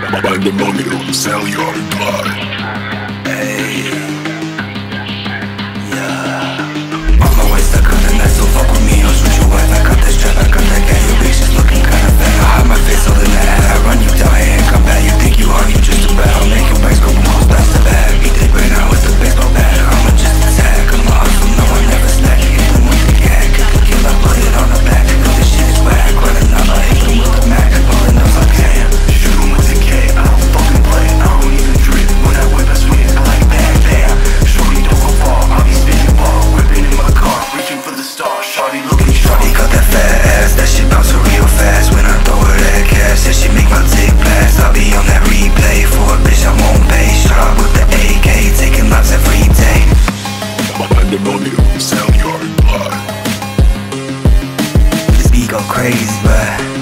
Pandemonium, sell your blood. Hey, yeah. I'm always stuck on the net, so fuck with me, I'll shoot your wife. I got this strap, I got that gang, your bitch is looking kinda fat. I hide my face all in that hat, I run you down here and come back. You think you hard, you just a bat. I'll make your bags go boom, close back to back. Eat it right now with the baseball bat. I'm just a tag, I'm a hustle, no I never snack. Hit them with the gag, kick the kill, I put it on the back. Cause this shit is whack, run another, hit them with the Mac. Pulling up like damn, shoot them with the K. I don't fucking play, I don't even drip. When I whip I swing, I like bam, bam. Shorty don't go far, I'll be spinning ball. Whipping in my car, reaching for the stars. Shorty looking shorty, got that fat ass. That shit bounce real fast when I throw her that cash. That shit make my dick blast, I'll be on that replay. For a bitch I won't pay, shot up with the AK. Taking laps every day. Pandemonium, sell your blood. This beat go crazy, but